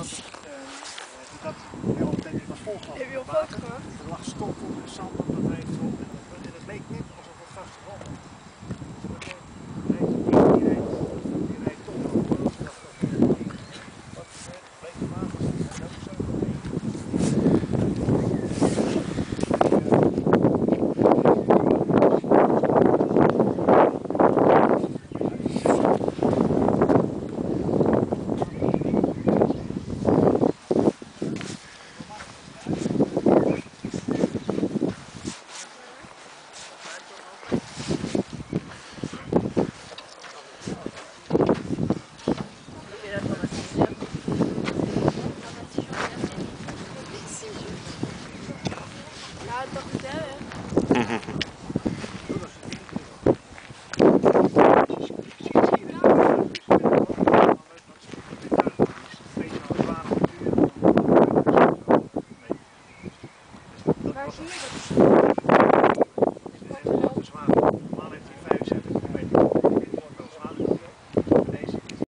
dat heel denk ik was volgelopen. Heb je al foto gemaakt? Er lag stof op en zand op de reet op. En het leek net alsof het vast grond was. Die reed toch nog. Wat bleek de water ook zo Ja, toch niet hè? Waar zie je dat?